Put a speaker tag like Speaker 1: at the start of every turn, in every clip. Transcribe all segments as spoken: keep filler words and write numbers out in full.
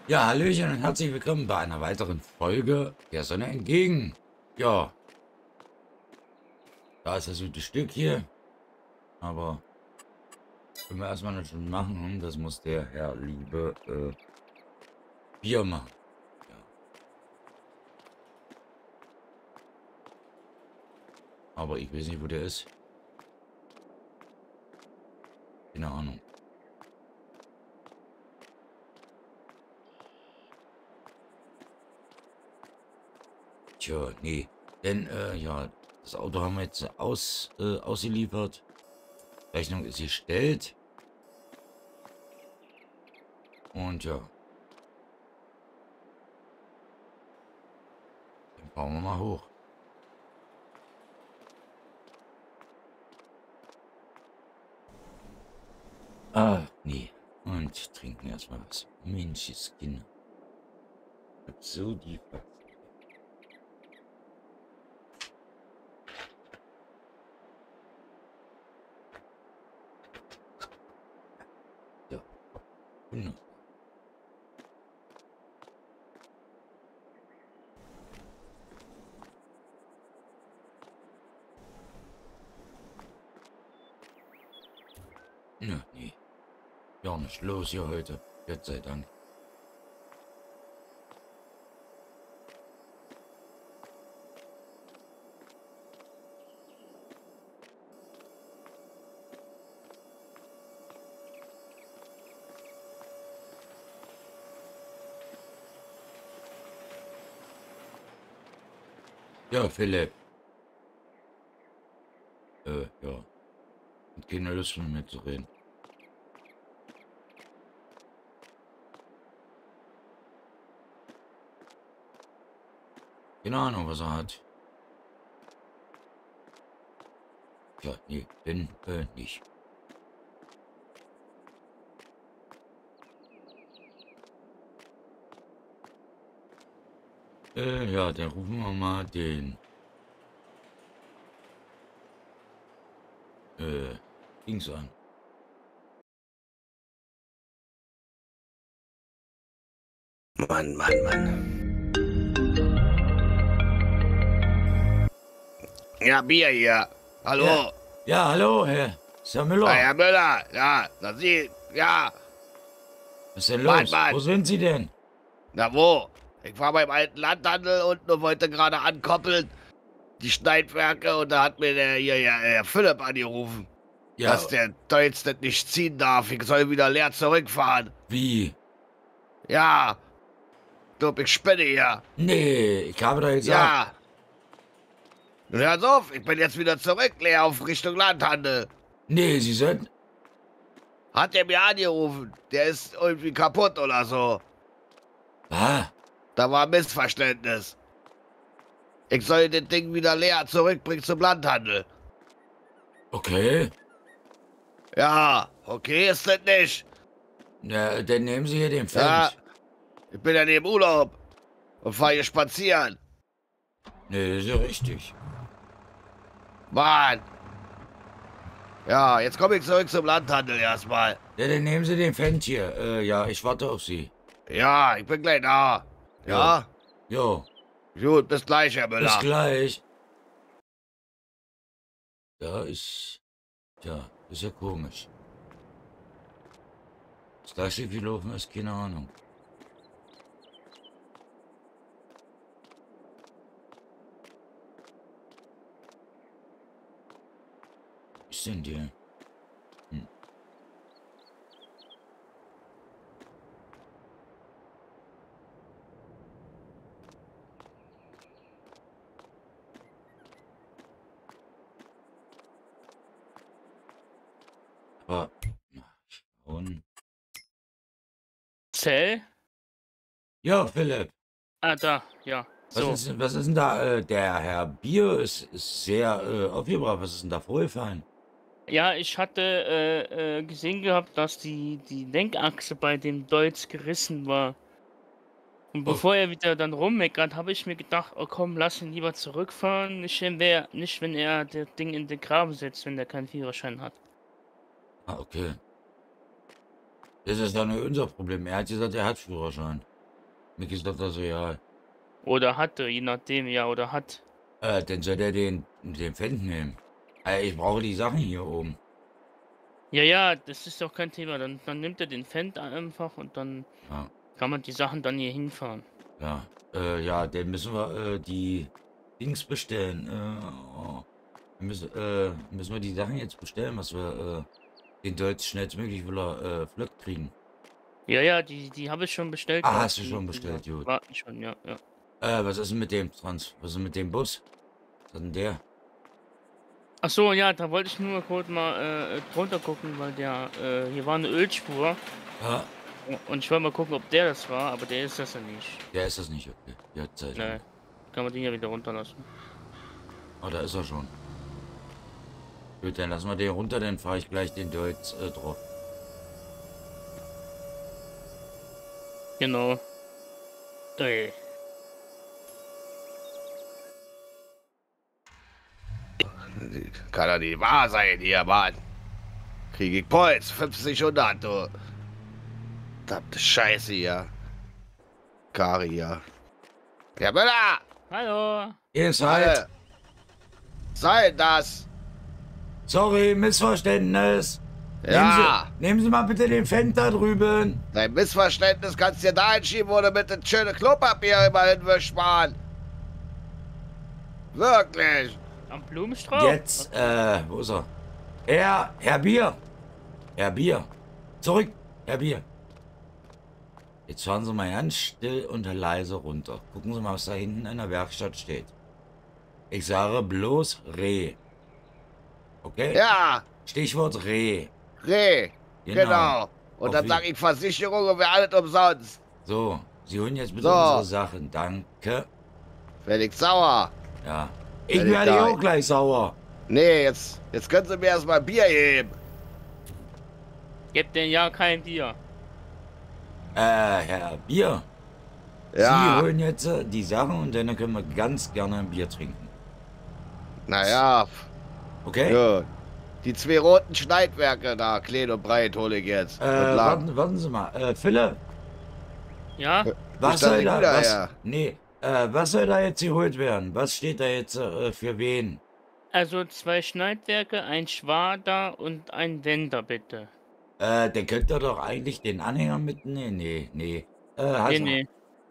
Speaker 1: Ja, Hallöchen und herzlich willkommen bei einer weiteren Folge der Sonne entgegen. Ja, da ist das gute Stück hier, aber können wir erstmal nicht schon machen. Hm, das muss der Herr Liebe äh, Bier machen. Ja. Aber ich weiß nicht, wo der ist. Keine Ahnung. Tja, nee. Denn, äh, ja, das Auto haben wir jetzt aus, äh, ausgeliefert. Rechnung ist gestellt. Und ja. Dann fahren wir mal hoch. Ah, nee. Und trinken erstmal was. Menschenskinder. So die Faxen. Ja. Wunderbar. Ja, nee. Ja, nicht los hier heute. Gott sei Dank. Ja, Philipp. Äh, ja. Und keine Lust mit mir zu reden. Keine Ahnung, was er hat. Ja, nee, denn, äh, nicht. Äh, ja, dann rufen wir mal den, äh, Dings an.
Speaker 2: Mann, Mann, Mann. Ja, Bier hier. Hallo.
Speaker 1: Ja, ja, hallo, Herr. Ist Herr
Speaker 2: Ah,
Speaker 1: Müller.
Speaker 2: Herr Müller. Ja, da Sie. Ja.
Speaker 1: Was ist denn
Speaker 2: Mann,
Speaker 1: los?
Speaker 2: Mann.
Speaker 1: Wo sind Sie denn?
Speaker 2: Na wo? Ich war beim alten Landhandel unten und wollte gerade ankoppeln. Die Schneidwerke und da hat mir der hier, ja, Herr Philipp angerufen.
Speaker 1: Ja,
Speaker 2: Dass der Deutz das nicht ziehen darf. Ich soll wieder leer zurückfahren.
Speaker 1: wie?
Speaker 2: Ja. Du, ich spinne hier.
Speaker 1: Nee, ich habe doch gesagt.
Speaker 2: Ja. Nun hör auf, ich bin jetzt wieder zurück, leer auf Richtung Landhandel.
Speaker 1: Nee, Sie sollten.
Speaker 2: Hat er mir angerufen. Der ist irgendwie kaputt oder so.
Speaker 1: Ah,
Speaker 2: Da war ein Missverständnis. Ich soll das Ding wieder leer zurückbringen zum Landhandel.
Speaker 1: okay.
Speaker 2: Ja, okay ist das nicht.
Speaker 1: Na, dann nehmen Sie hier den
Speaker 2: Ja,
Speaker 1: Fench.
Speaker 2: ich bin ja nicht im Urlaub und fahre hier spazieren.
Speaker 1: Nee, das ist ja richtig.
Speaker 2: Mann. Ja, jetzt komme ich zurück zum Landhandel erstmal.
Speaker 1: Ja, dann nehmen Sie den Fench hier. Äh, ja, ich warte auf Sie.
Speaker 2: Ja, ich bin gleich da. Ja?
Speaker 1: Jo,
Speaker 2: Gut, bis gleich, Herr
Speaker 1: bis
Speaker 2: Müller.
Speaker 1: gleich. Da ist. Ja, ist ja komisch. Was da schief gelaufen ist, keine Ahnung. Was ist denn der? Hm. Aber. Und.
Speaker 3: Zell?
Speaker 1: Ja, Philipp.
Speaker 3: Ah, da, ja.
Speaker 1: Was,
Speaker 3: So.
Speaker 1: ist, was ist denn da? Äh, der Herr Bier ist, ist sehr äh, aufgebracht. Was ist denn da vorgefallen?
Speaker 3: Ja, ich hatte äh, äh, gesehen gehabt, dass die, die Lenkachse bei dem Deutz gerissen war. Und
Speaker 1: Oh,
Speaker 3: bevor er wieder dann rummeckert, habe ich mir gedacht, oh komm, lass ihn lieber zurückfahren. Nicht wenn, der, nicht, wenn er das Ding in den Graben setzt, wenn der keinen Führerschein hat.
Speaker 1: ah, okay. Das ist doch nicht unser Problem. Er hat gesagt, er hat Führerschein. Mir ist doch das egal.
Speaker 3: Oder hatte, je nachdem, ja, oder hat.
Speaker 1: Äh, dann soll der den, den Fendt nehmen. Äh, ich brauche die Sachen hier oben.
Speaker 3: Ja, ja, das ist doch kein Thema. Dann, dann nimmt er den Fendt einfach und dann
Speaker 1: Ja,
Speaker 3: kann man die Sachen dann hier hinfahren.
Speaker 1: ja. Äh, ja, dann müssen wir äh, die Dings bestellen. Äh, oh. wir müssen, äh, müssen wir die Sachen jetzt bestellen, was wir äh, den Deutsch schnellstmöglich wieder äh, flott kriegen.
Speaker 3: Ja, ja, die, die habe ich schon bestellt
Speaker 1: Ah,
Speaker 3: gehabt.
Speaker 1: hast du
Speaker 3: Die,
Speaker 1: schon
Speaker 3: die
Speaker 1: bestellt, gut.
Speaker 3: warten schon, ja, ja.
Speaker 1: Äh, was ist denn mit dem Trans? Was ist denn mit dem Bus? Was ist denn der?
Speaker 3: Ach so, ja, da wollte ich nur kurz mal äh, drunter gucken, weil der, äh, hier war eine Ölspur
Speaker 1: Ja,
Speaker 3: und ich wollte mal gucken, ob der das war, aber der ist das ja nicht.
Speaker 1: der ist das nicht, okay. Ja, Zeit.
Speaker 3: Ne, kann man den ja wieder runterlassen.
Speaker 1: Oh, da ist er schon. Gut, dann lassen wir den runter, dann fahre ich gleich den Deutsch äh, drauf.
Speaker 3: Genau. Ey.
Speaker 2: Kann doch nicht wahr sein hier, Mann. Krieg ich Puls, fünfzig, hundert, du. Verdammte Scheiße hier. Kari hier. Herr Müller!
Speaker 3: Hallo.
Speaker 1: Ihr seid.
Speaker 2: Alle! Sei das!
Speaker 1: Sorry, Missverständnis.
Speaker 2: Ja!
Speaker 1: Nehmen Sie, nehmen Sie mal bitte den Fendt da drüben.
Speaker 2: Dein Missverständnis kannst du dir da einschieben, wo du mit dem schönen Klopapier immer hinwischst, Mann. Wirklich.
Speaker 3: Am Blumenstrauß?
Speaker 1: Jetzt, äh, wo ist er? Herr, Herr Bier. Herr Bier. Zurück, Herr Bier. Jetzt fahren Sie mal ganz still und leise runter. Gucken Sie mal, was da hinten in der Werkstatt steht. Ich sage bloß Reh. Okay?
Speaker 2: Ja,
Speaker 1: Stichwort Reh.
Speaker 2: Reh.
Speaker 1: Genau.
Speaker 2: Genau. Und
Speaker 1: Auf
Speaker 2: dann
Speaker 1: wie-
Speaker 2: sag ich Versicherung und wir alles umsonst.
Speaker 1: So, Sie holen jetzt bitte
Speaker 2: So.
Speaker 1: unsere Sachen. Danke.
Speaker 2: Felix sauer.
Speaker 1: Ja. Ich
Speaker 2: Wenn ich
Speaker 1: werde
Speaker 2: da-
Speaker 1: auch gleich sauer.
Speaker 2: Nee, jetzt, jetzt können Sie mir erstmal Bier geben.
Speaker 3: Gebt den ja kein Bier.
Speaker 1: Äh, Herr Bier. Sie
Speaker 2: Ja,
Speaker 1: holen jetzt äh, die Sachen und dann können wir ganz gerne ein Bier trinken.
Speaker 2: naja,
Speaker 1: Okay?
Speaker 2: gut. Die zwei roten Schneidwerke da, klein und breit, hole ich jetzt.
Speaker 1: Äh,
Speaker 2: und lang.
Speaker 1: warten, warten Sie mal. Äh, Philipp,
Speaker 3: Ja?
Speaker 1: was
Speaker 2: Ist das
Speaker 1: soll
Speaker 2: nicht
Speaker 1: da,
Speaker 2: wieder,
Speaker 1: was,
Speaker 2: ja?
Speaker 1: nee, äh, was soll da jetzt geholt werden? Was steht da jetzt äh, für wen?
Speaker 3: Also zwei Schneidwerke, ein Schwader und ein Wender, bitte.
Speaker 1: Äh, der könnte doch eigentlich den Anhänger mitnehmen. Nee, nee. Äh,
Speaker 3: Nee,
Speaker 1: also,
Speaker 3: nee.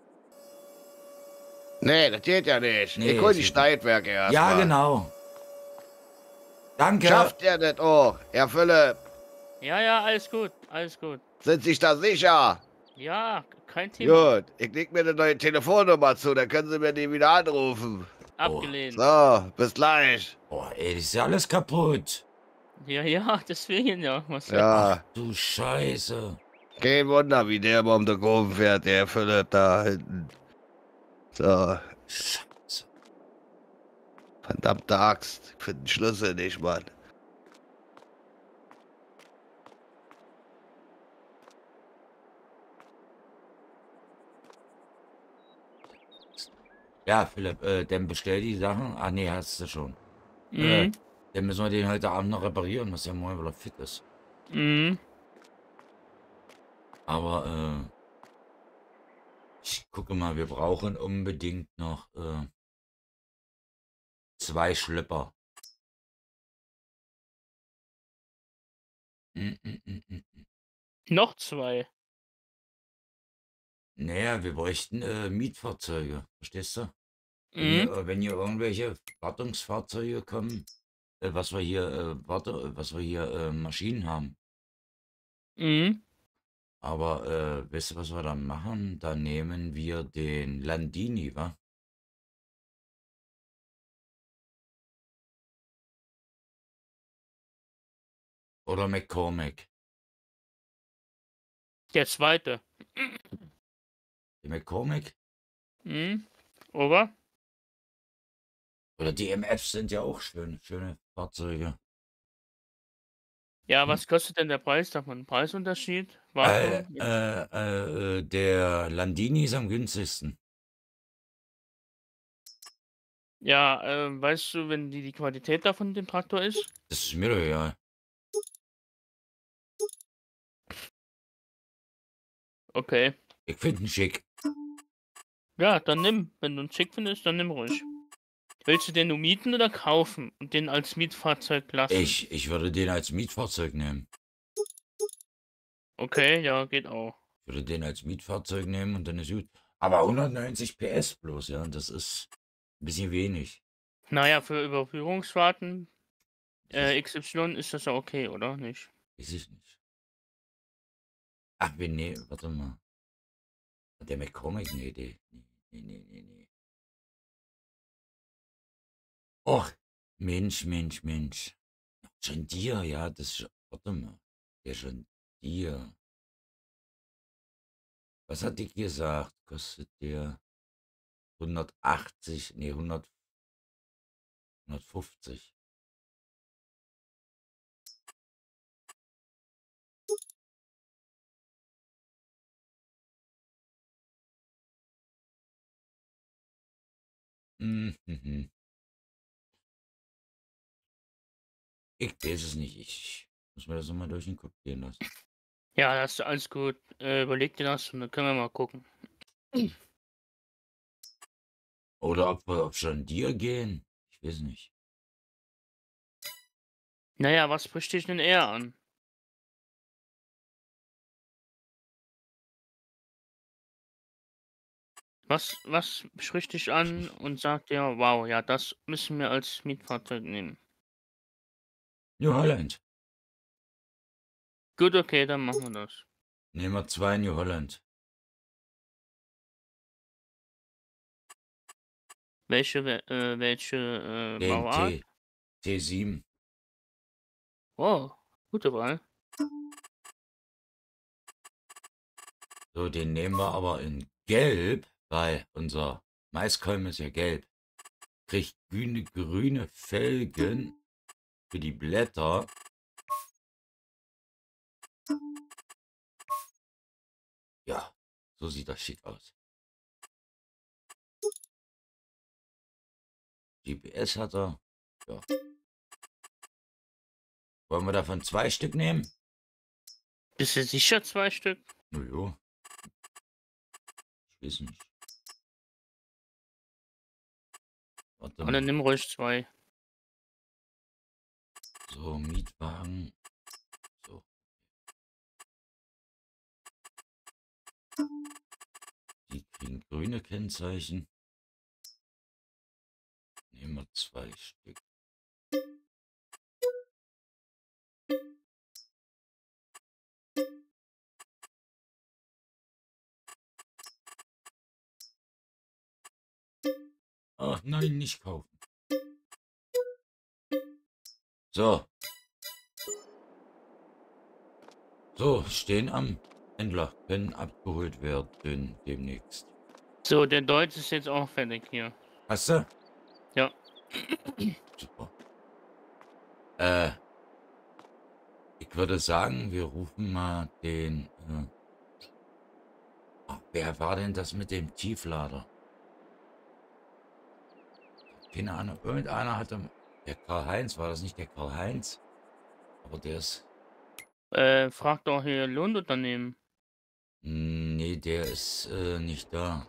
Speaker 2: Nee, das geht ja nicht.
Speaker 1: Nee,
Speaker 2: ich hol
Speaker 1: das
Speaker 2: die
Speaker 1: geht
Speaker 2: Schneidwerke erst
Speaker 1: ja,
Speaker 2: mal.
Speaker 1: genau. Danke.
Speaker 2: Schafft ihr das auch? Herr Philipp,
Speaker 3: Ja, ja, alles gut, alles gut.
Speaker 2: sind Sie sich da sicher?
Speaker 3: Ja, kein Thema.
Speaker 2: Gut, ich leg mir eine neue Telefonnummer zu, dann können Sie mir die wieder anrufen.
Speaker 3: Abgelehnt.
Speaker 2: So, bis gleich.
Speaker 1: Oh, ey, das ist ja alles kaputt.
Speaker 3: Ja, ja, deswegen ja. Was
Speaker 2: Ja,
Speaker 1: Du Scheiße.
Speaker 2: kein Wunder, wie der immer um den Kurven fährt, der Herr Philipp da hinten. So,
Speaker 1: Scheiße.
Speaker 2: verdammte Axt. Ich finde den Schlüssel nicht, Mann.
Speaker 1: Ja, Philipp, äh, dann bestell die Sachen. Ah, nee, hast du schon.
Speaker 3: Mhm.
Speaker 1: Äh, dann müssen wir den heute Abend noch reparieren, was ja morgen wieder fit ist.
Speaker 3: Mhm.
Speaker 1: Aber, äh, ich gucke mal, wir brauchen unbedingt noch, äh, zwei Schlepper. Mm, mm, mm, mm, mm.
Speaker 3: Noch zwei.
Speaker 1: Naja, wir bräuchten äh, Mietfahrzeuge, verstehst du? Wenn,
Speaker 3: Mhm.
Speaker 1: hier, äh, wenn hier irgendwelche Wartungsfahrzeuge kommen, äh, was wir hier, äh, warte, was wir hier äh, Maschinen haben.
Speaker 3: Mhm.
Speaker 1: Aber äh, weißt du, was wir dann machen? Da nehmen wir den Landini, wa? Oder McCormick.
Speaker 3: Der zweite.
Speaker 1: Die McCormick
Speaker 3: Mhm. Oder?
Speaker 1: oder die M Fs sind ja auch schön, schöne Fahrzeuge.
Speaker 3: Ja,
Speaker 1: Hm.
Speaker 3: was kostet denn der Preis davon? Ein Preisunterschied?
Speaker 1: Äh,
Speaker 3: Wartung?
Speaker 1: äh, äh, äh, der Landini ist am günstigsten.
Speaker 3: Ja, äh, weißt du, wenn die, die Qualität davon dem Traktor ist?
Speaker 1: Das ist mir doch egal.
Speaker 3: Okay.
Speaker 1: Ich finde ihn schick.
Speaker 3: Ja, dann nimm. Wenn du einen schick findest, dann nimm ruhig. Willst du den nur mieten oder kaufen und den als Mietfahrzeug lassen?
Speaker 1: Ich, ich würde den als Mietfahrzeug nehmen.
Speaker 3: Okay, ja, geht auch.
Speaker 1: Ich würde den als Mietfahrzeug nehmen und dann ist gut. Aber hundertneunzig P S bloß, ja, das ist ein bisschen wenig.
Speaker 3: Naja, für Überführungsfahrten
Speaker 1: Das
Speaker 3: äh,
Speaker 1: ist,
Speaker 3: X Y ist das ja okay, oder nicht?
Speaker 1: weiß ich nicht. Ach, wir nehmen, warte mal. Hat der McCormick eine Idee? Nee, nee, nee, nee, nee. Och, Mensch, Mensch, Mensch. John Deere, ja, das ist, warte mal. Der John Deere. Was hat die gesagt? Kostet der hundertachtzig, nee, hundert, hundertfünfzig. Mhm. Ich weiß es nicht. Ich muss mir das nochmal durch den Kopf gehen lassen.
Speaker 3: Ja, das ist alles gut. Äh, überleg dir das und dann können wir mal gucken.
Speaker 1: Oder ob wir auf John Deere gehen. Ich weiß nicht.
Speaker 3: Naja, was spricht dich denn eher an? Was, was spricht dich an und sagt dir, wow, ja, das müssen wir als Mietfahrzeug nehmen?
Speaker 1: New Holland.
Speaker 3: Gut, okay, dann machen wir das.
Speaker 1: Nehmen wir zwei New Holland.
Speaker 3: Welche, we- äh, welche äh,
Speaker 1: Den
Speaker 3: Bauart?
Speaker 1: T, T sieben.
Speaker 3: Oh, gute Wahl.
Speaker 1: So, den nehmen wir aber in Gelb, weil unser Maiskolben ist ja gelb. Kriegt grüne, grüne Felgen für die Blätter. Ja, so sieht das schick aus. G P S hat er. Ja. Wollen wir davon zwei Stück nehmen?
Speaker 3: Bist du sicher zwei Stück?
Speaker 1: Na jo. Ich weiß nicht. Warte
Speaker 3: Und dann
Speaker 1: mal.
Speaker 3: nimm ruhig zwei.
Speaker 1: So, Mietwagen. So. Die kriegen grüne Kennzeichen. Nehmen wir zwei Stück. Ach nein, nicht kaufen. So. So, stehen am Händler. Können abgeholt werden demnächst.
Speaker 3: So, der Deutsch ist jetzt auch fertig hier.
Speaker 1: Hast du?
Speaker 3: Ja.
Speaker 1: Super. Äh. Ich würde sagen, wir rufen mal den. Äh, ach, wer war denn das mit dem Tieflader? Keine Ahnung. Irgendeiner hatte. Der Karl-Heinz, war das nicht der Karl-Heinz? Aber der ist.
Speaker 3: Äh, frag doch hier Lohnunternehmen.
Speaker 1: Nee, der ist äh, nicht da.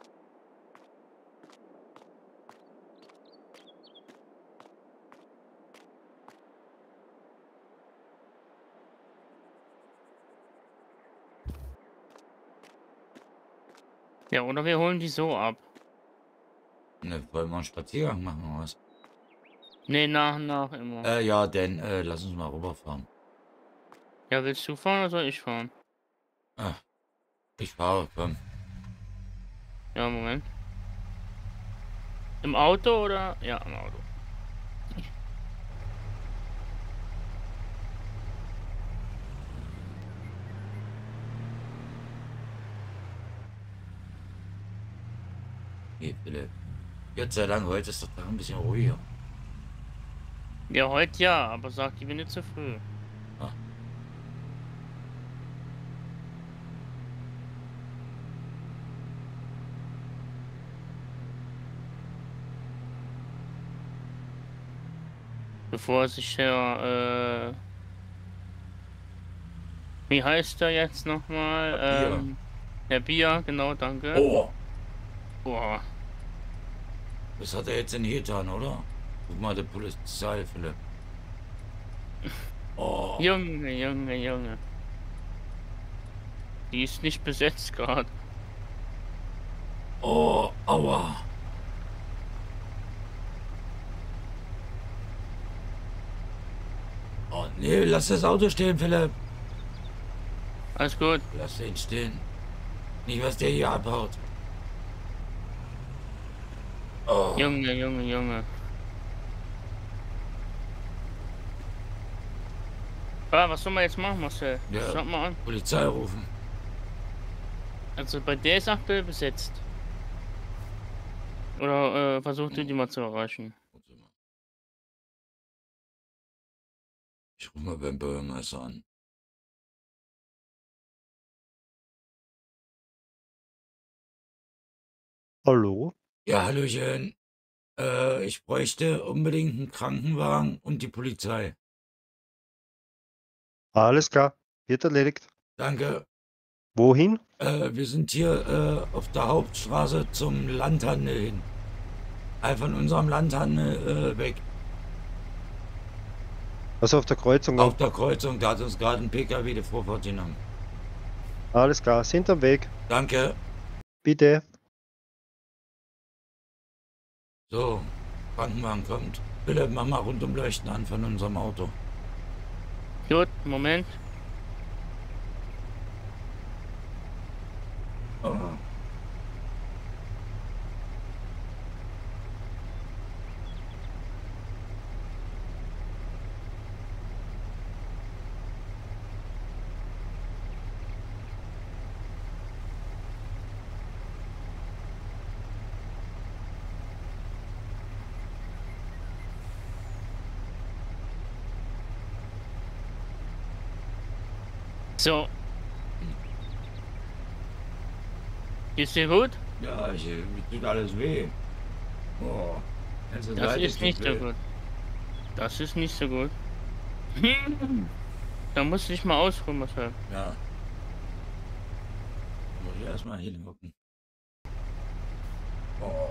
Speaker 3: Ja, oder wir holen die so ab.
Speaker 1: Ne, wollen wir einen Spaziergang machen oder was?
Speaker 3: Nee, nach und nach immer.
Speaker 1: Äh, ja, denn äh, lass uns mal rüberfahren.
Speaker 3: Ja, willst du fahren oder soll ich fahren?
Speaker 1: Ah, ich fahre, komm.
Speaker 3: Ja, Moment. Im Auto oder? Ja, im Auto.
Speaker 1: Hey, Philipp. Gott sei Dank, heute ist der Tag ein bisschen ruhiger.
Speaker 3: Ja, heute ja, aber sag die mir nicht zu früh.
Speaker 1: Ah.
Speaker 3: Bevor sich der, äh, wie heißt der jetzt nochmal?
Speaker 1: Bier.
Speaker 3: Ähm, der Bier, genau, danke.
Speaker 1: Oh!
Speaker 3: Boah.
Speaker 1: Was hat er jetzt denn hier getan, oder? Guck mal, der Polizei, Philipp. Oh,
Speaker 3: Junge, Junge, Junge. Die ist nicht besetzt gerade.
Speaker 1: oh, aua. Oh, nee, lass das Auto stehen, Philipp.
Speaker 3: Alles gut.
Speaker 1: Lass den stehen. Nicht, was der hier abhaut. Oh,
Speaker 3: Junge, Junge, Junge. Ah, was soll man jetzt machen, Marcel?
Speaker 1: Ja.
Speaker 3: Sag mal an.
Speaker 1: Polizei rufen.
Speaker 3: Also bei der ist aktuell besetzt. Oder äh, versucht ihr die mal zu erreichen?
Speaker 1: Warte mal. Ich rufe mal beim Bürgermeister an.
Speaker 4: Hallo?
Speaker 1: Ja, Hallöchen. Äh, ich bräuchte unbedingt einen Krankenwagen und die Polizei.
Speaker 4: Alles klar, wird erledigt.
Speaker 1: Danke.
Speaker 4: Wohin?
Speaker 1: Äh, wir sind hier äh, auf der Hauptstraße zum Landhandel hin. Einfach von unserem Landhandel äh, weg.
Speaker 4: Also auf der Kreuzung.
Speaker 1: Auf der Kreuzung, da hat uns gerade ein P K W die Vorfahrt genommen.
Speaker 4: Alles klar, sind am Weg.
Speaker 1: Danke.
Speaker 4: Bitte.
Speaker 1: So, Krankenwagen kommt. Philipp, mach mal Rundumleuchten an von unserem Auto.
Speaker 3: Gut, Moment.
Speaker 1: Oh.
Speaker 3: So. Geht's dir gut?
Speaker 1: Ja, ich, mir tut alles weh. Oh, ganze
Speaker 3: Das
Speaker 1: Seite
Speaker 3: ist
Speaker 1: tut
Speaker 3: nicht so
Speaker 1: weh.
Speaker 3: gut. Das ist nicht so gut. Da musst du dich mal ausruhen, Marcel.
Speaker 1: Ja. Muss ich erstmal hingucken. Oh.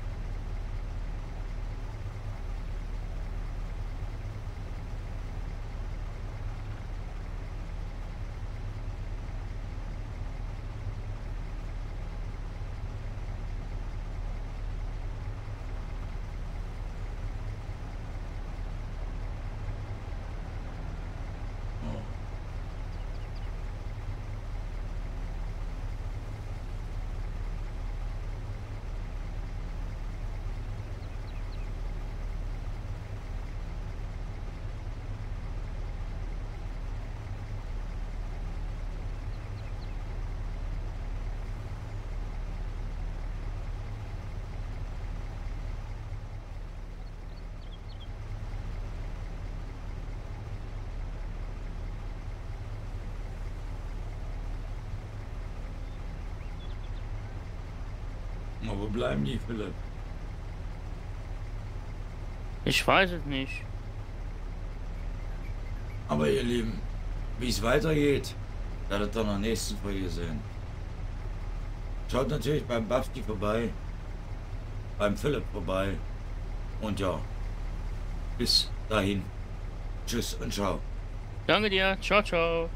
Speaker 1: Na, wo bleiben die, Philipp?
Speaker 3: Ich weiß es nicht.
Speaker 1: Aber ihr Lieben, wie es weitergeht, werdet ihr in der nächsten Folge sehen. Schaut natürlich beim Bafti vorbei, beim Philipp vorbei. Und ja, bis dahin. Tschüss und ciao.
Speaker 3: Danke dir. Ciao, ciao.